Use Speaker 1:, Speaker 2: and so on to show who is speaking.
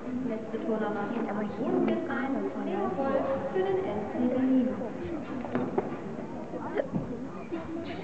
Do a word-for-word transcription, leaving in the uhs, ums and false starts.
Speaker 1: Letzte Tonermasse. Aber hier wird ein Lea Wolf für den N C D.